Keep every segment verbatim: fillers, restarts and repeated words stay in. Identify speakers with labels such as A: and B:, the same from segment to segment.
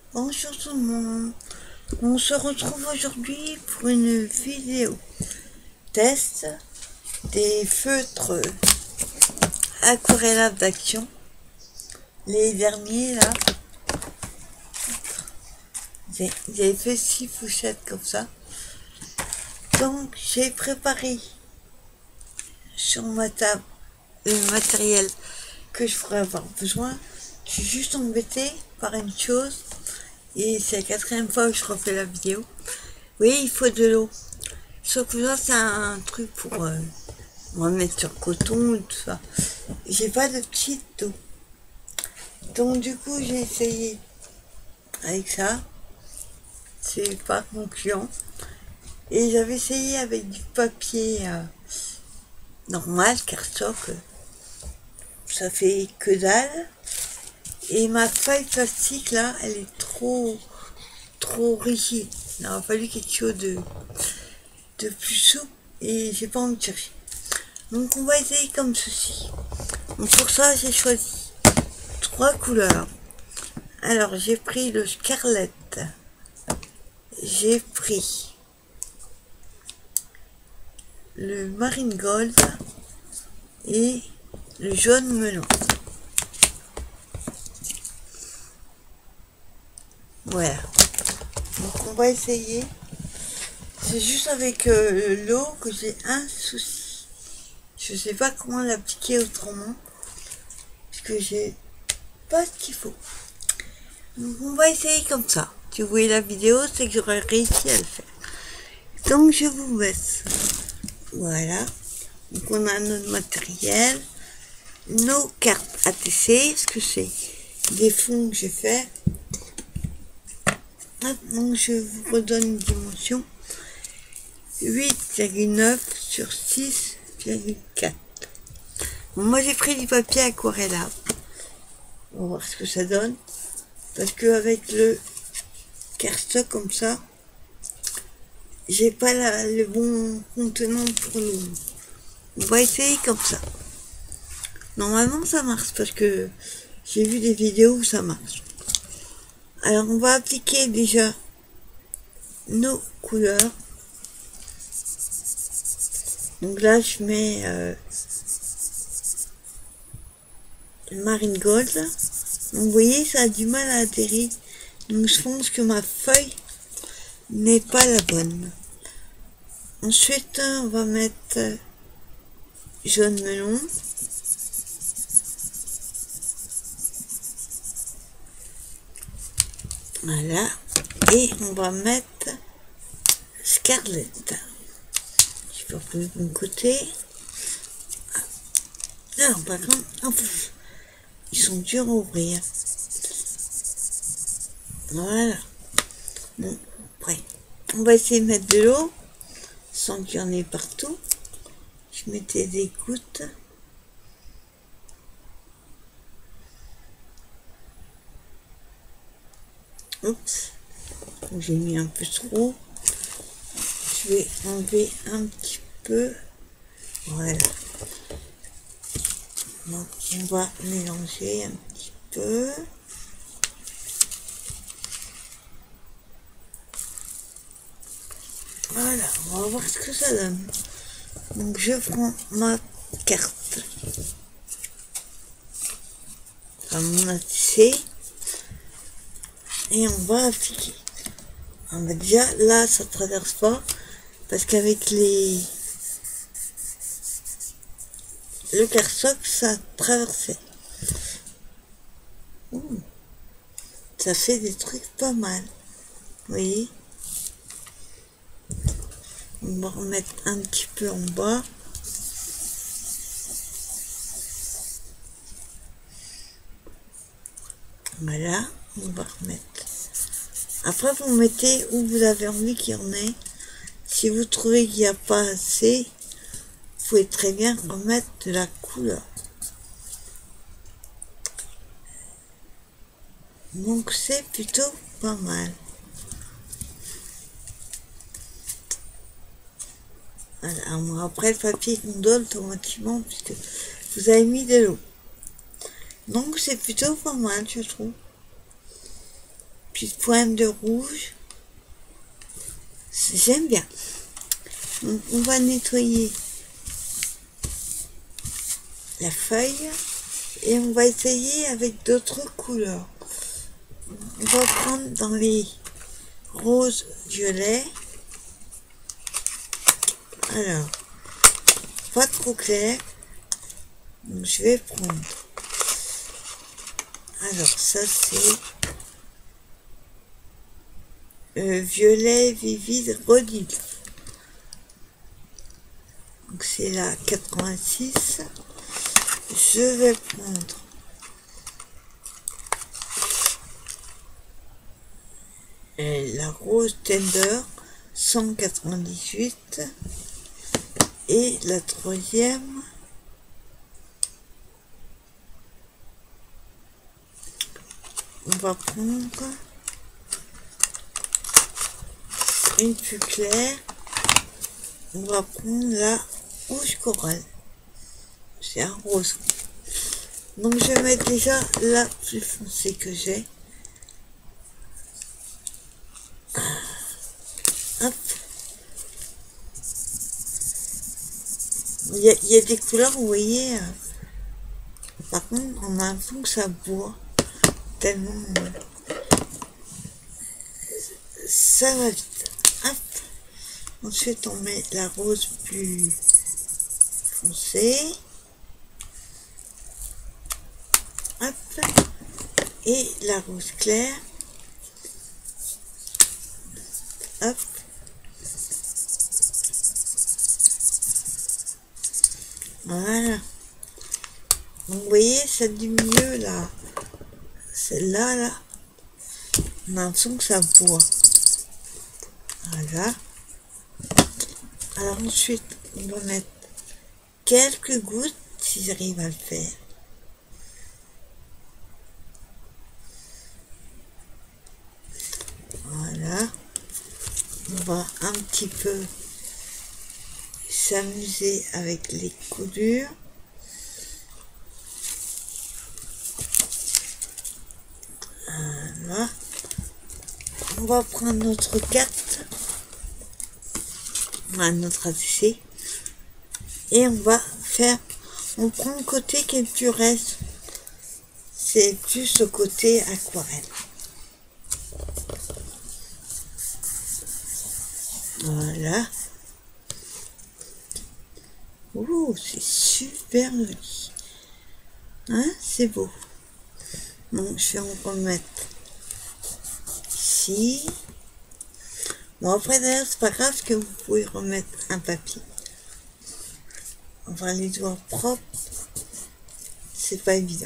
A: Bonjour tout le monde, on se retrouve aujourd'hui pour une vidéo test des feutres aquarellables d'Action, les derniers là. J'ai fait six pochettes comme ça, donc j'ai préparé sur ma table le matériel que je pourrais avoir besoin. Je suis juste embêtée par une chose, et c'est la quatrième fois que je refais la vidéo. Oui, il faut de l'eau. Sauf que là, c'est un truc pour euh, on va mettre sur coton et tout ça. J'ai pas de petite eau. Donc du coup, j'ai essayé avec ça. C'est pas concluant. Et j'avais essayé avec du papier euh, normal, cardstock. Ça fait que dalle. Et ma feuille plastique là, elle est trop trop rigide. Il aurait fallu quelque chose de, de plus souple et j'ai pas envie de chercher. Donc on va essayer comme ceci. Donc pour ça j'ai choisi trois couleurs. Alors j'ai pris le Scarlet, j'ai pris le Marine Gold et le jaune melon. Voilà. Donc on va essayer. C'est juste avec euh, l'eau que j'ai un souci. Je sais pas comment l'appliquer autrement. Parce que j'ai pas ce qu'il faut. Donc on va essayer comme ça. Si vous voyez la vidéo, c'est que j'aurais réussi à le faire. Donc je vous laisse. Voilà. Donc on a notre matériel. Nos cartes A T C. Ce que c'est des fonds que j'ai fait. Donc je vous redonne une dimension. huit virgule neuf sur six virgule quatre. Bon, moi j'ai pris du papier aquarellable. On va voir ce que ça donne. Parce que avec le cardstock comme ça, j'ai pas la, le bon contenant pour l'eau. On va essayer comme ça. Normalement ça marche parce que j'ai vu des vidéos où ça marche. Alors on va appliquer déjà nos couleurs. Donc là je mets euh, le Marine Gold. Donc vous voyez, ça a du mal à atterrir. Donc je pense que ma feuille n'est pas la bonne. Ensuite on va mettre jaune melon. Voilà. Et on va mettre Scarlet. Je vais reprendre de mon côté. Alors par contre, oh, ils sont durs à ouvrir. Voilà. Bon, après, on va essayer de mettre de l'eau sans qu'il y en ait partout. Je mettais des gouttes. Oups, j'ai mis un peu trop. Je vais enlever un petit peu. Voilà. Donc on va mélanger un petit peu. Voilà, on va voir ce que ça donne. Donc je prends ma carte. Enfin, mon A T C. Et on va appliquer. On va déjà, là, ça traverse pas. Parce qu'avec les... le cardstock, ça traversait. Ouh. Ça fait des trucs pas mal. Vous voyez? On va remettre un petit peu en bas. Voilà, on va remettre. Après, vous mettez où vous avez envie qu'il y en ait. Si vous trouvez qu'il n'y a pas assez, vous pouvez très bien remettre de la couleur. Donc c'est plutôt pas mal. Voilà, après le papier condole automatiquement puisque vous avez mis de l'eau. Donc c'est plutôt pas mal, je trouve. petites pointes de rouge. J'aime bien. Donc, on va nettoyer la feuille et on va essayer avec d'autres couleurs. On va prendre dans les roses violets. Alors, pas trop clair. Donc, je vais prendre. Alors, ça c'est euh, violet vivide redite. Donc, c'est la quatre-vingt-six. Je vais prendre euh, la rose tender cent quatre-vingt-dix-huit. Et la troisième, on va prendre une plus claire. On va prendre la rouge corail. C'est un rose. Donc je vais mettre déjà la plus foncée que j'ai. Hop. Il y, a, il y a des couleurs, vous voyez. Euh, par contre, on a l'impression que ça boit. Tellement. Euh, ça va vite. Hop. Ensuite, on met la rose plus foncée. Hop. Et la rose claire. Hop. Voilà. Donc, vous voyez, ça dit mieux là. Celle-là, là. On a l'impression que ça boit. Voilà. Alors ensuite, on va mettre quelques gouttes, si j'arrive à le faire. Voilà. On va un petit peu s'amuser avec les coulures. Voilà. On va prendre notre carte, notre A T C, et on va faire, on prend le côté qui est plus reste, c'est plus le côté aquarelle. Voilà. Ouh, c'est super joli. Hein, c'est beau. Donc, je vais en remettre ici. Bon, après, d'ailleurs, c'est pas grave que vous pouvez remettre un papier. Enfin, les doigts propres, c'est pas évident.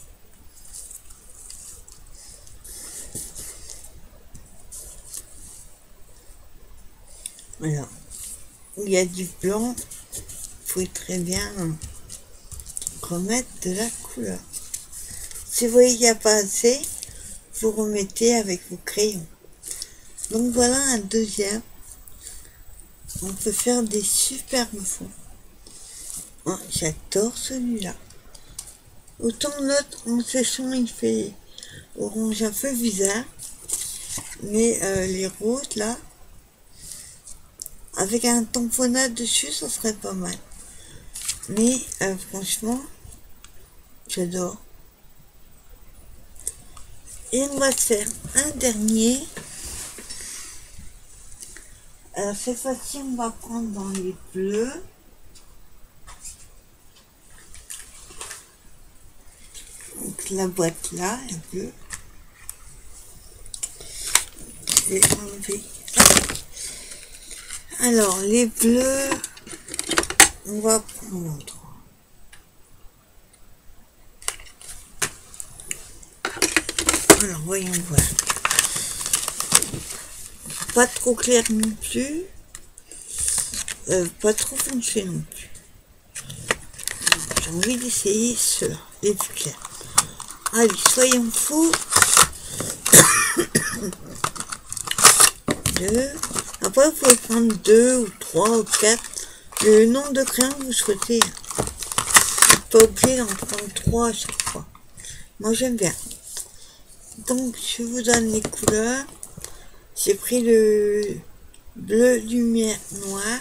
A: Alors, où il y a du blanc, vous pouvez très bien remettre de la couleur. Si vous voyez qu'il n'y a pas assez, vous remettez avec vos crayons. Donc voilà un deuxième. On peut faire des superbes fonds. Oh, j'adore celui-là. Autant l'autre en séchant il fait orange un peu bizarre. Mais euh, les roses là, avec un tamponnade dessus, ça serait pas mal. Mais euh, franchement, j'adore. Et on va faire un dernier. Alors cette fois-ci, on va prendre dans les bleus. Donc la boîte là, est bleue. Je vais enlever. Alors les bleus, on va prendre. Alors voyons voir. Pas trop clair non plus, euh, pas trop foncé non plus. J'ai envie d'essayer ceux-là, les plus clairs. Allez, soyons fous. Deux. Après, vous pouvez prendre deux ou trois ou quatre. Le nombre de crayons que vous souhaitez. Pas obligé d'en prendre trois à chaque fois. Moi, j'aime bien. Donc je vous donne les couleurs. J'ai pris le bleu lumière noire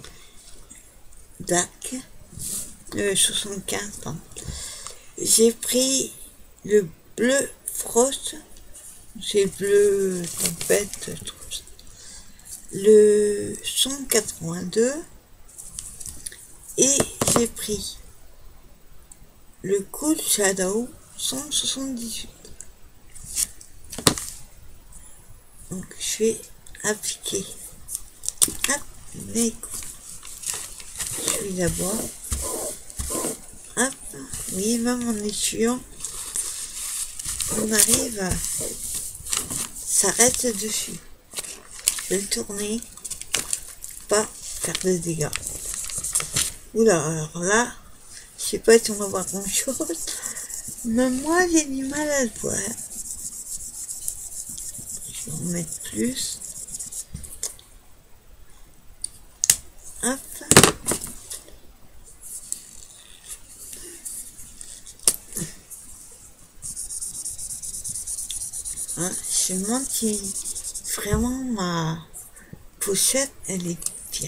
A: dark, le soixante-quinze, pardon. J'ai pris le bleu frost, c'est bleu tempête, je trouve ça. Le cent quatre-vingt-deux, et j'ai pris le cool shadow cent soixante-dix-huit. Donc je vais appliquer. Hop, les je vais d'abord. Hop, oui, même en essuyant, on arrive à s'arrête dessus. Je vais le tourner, pas faire de dégâts. Oula, alors là, je sais pas si on va voir grand chose, mais moi j'ai du mal à le voir. Je vais en mettre plus. Hop. Hein, je me demande si vraiment ma pochette elle est bien.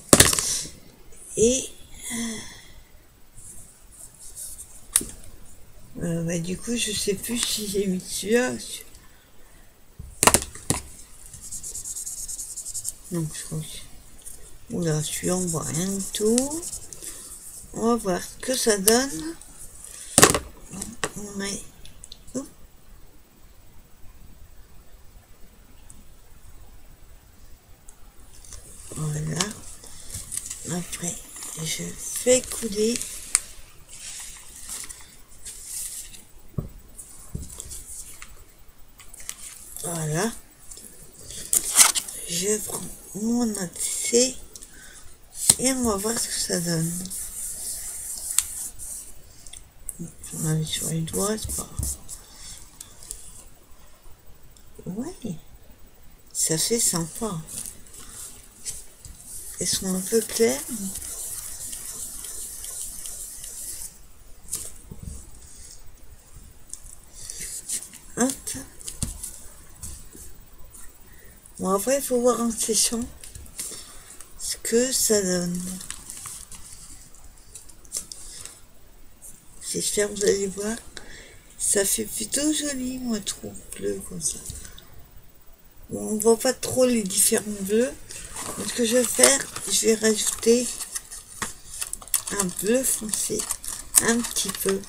A: Et euh, euh, bah, du coup je sais plus si j'ai mis celui-là. Donc je crois que... Oula, celui-là on voit rien du tout. On va voir ce que ça donne. On met... Oups. Voilà. Après, je fais couler. Voilà. Je prends mon A T C et on va voir ce que ça donne. On a mis sur les doigts, c'est pas... Ouais, ça fait sympa. Elles sont un peu claires. Hop. Bon, après, il faut voir en séchant ce que ça donne. J'espère que vous allez voir. Ça fait plutôt joli, moi, je trouve, bleu comme ça. Bon, on ne voit pas trop les différents bleus. Donc, ce que je vais faire, je vais rajouter un bleu foncé, un petit peu.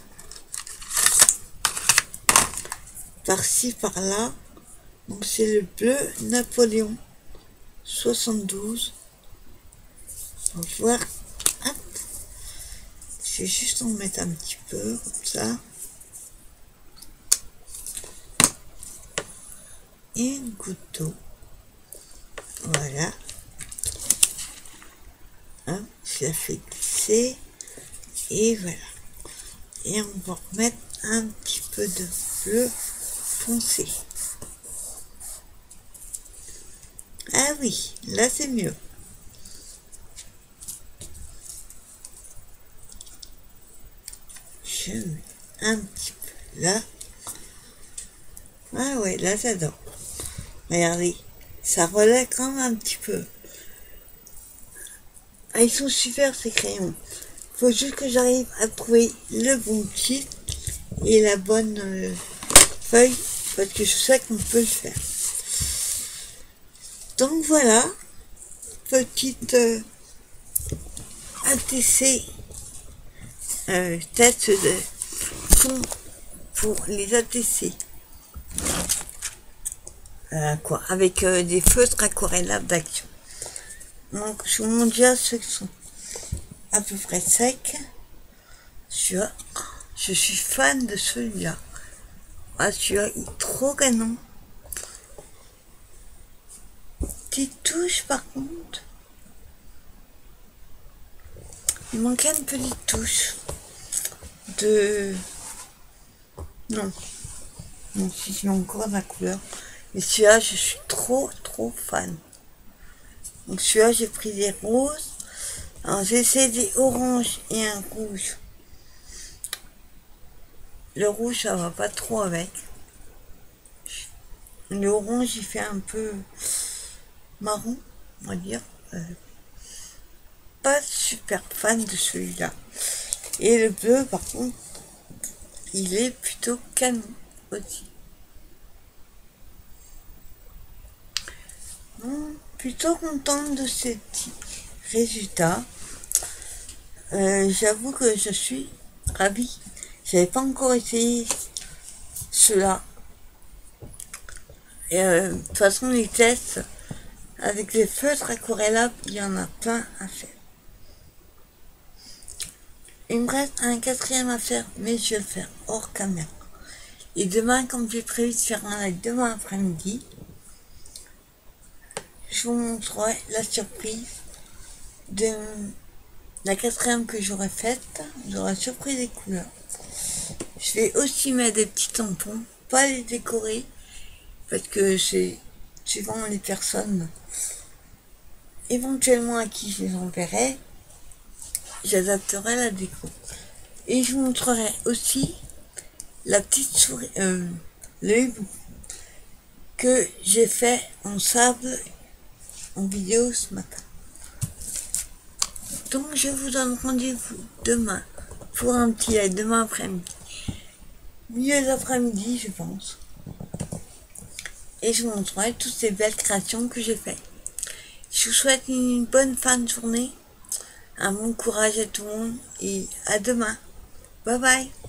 A: Par-ci, par-là. Donc, c'est le bleu Napoléon soixante-douze. On va voir. Hop. Je vais juste en mettre un petit peu, comme ça. Et une goutte d'eau. Voilà. Hein, je la fais glisser. Et voilà. Et on va remettre un petit peu de bleu foncé. Ah oui, là c'est mieux. Je mets un petit peu là. Ah ouais, là j'adore. Regardez, ça relève quand même un petit peu. Ah, ils sont super ces crayons. Faut juste que j'arrive à trouver le bon kit et la bonne euh, feuille, parce que je sais qu'on peut le faire. Donc voilà, petite euh, A T C euh, test de fond pour les A T C. Euh, quoi, avec euh, des feutres aquarellables d'action. Donc je vous montre déjà ceux qui sont à peu près secs. Celui-là, je suis fan de celui-là. Ah, celui-là, il est trop canon. Petite touche par contre. Il manquait une petite touche de... Non. Non, si j'ai encore la couleur. Mais celui-là, je suis trop, trop fan. Donc celui-là, j'ai pris des roses. Alors j'ai essayé des oranges et un rouge. Le rouge, ça va pas trop avec. Le orange, il fait un peu marron, on va dire. Euh, pas super fan de celui-là. Et le bleu, par contre, il est plutôt canon aussi. Bon, plutôt contente de ces petits résultats. Euh, J'avoue que je suis ravie. J'avais pas encore essayé cela. Et euh, de toute façon, les tests avec les feutres aquarellables, il y en a plein à faire. Il me reste un quatrième à faire, mais je vais le faire hors caméra. Et demain, comme j'ai prévu de faire un live demain après-midi, je vous montrerai la surprise de la quatrième que j'aurai faite. J'aurai surpris des couleurs. Je vais aussi mettre des petits tampons, pas les décorer, parce que c'est suivant les personnes éventuellement à qui je les enverrai, j'adapterai la déco. Et je vous montrerai aussi la petite souris, euh, le hibou que j'ai fait en sable en vidéo ce matin. Donc je vous donne rendez-vous demain pour un petit live demain après-midi. Milieu d'après-midi, je pense. Et je vous montrerai toutes ces belles créations que j'ai faites. Je vous souhaite une bonne fin de journée, un bon courage à tout le monde et à demain. Bye bye.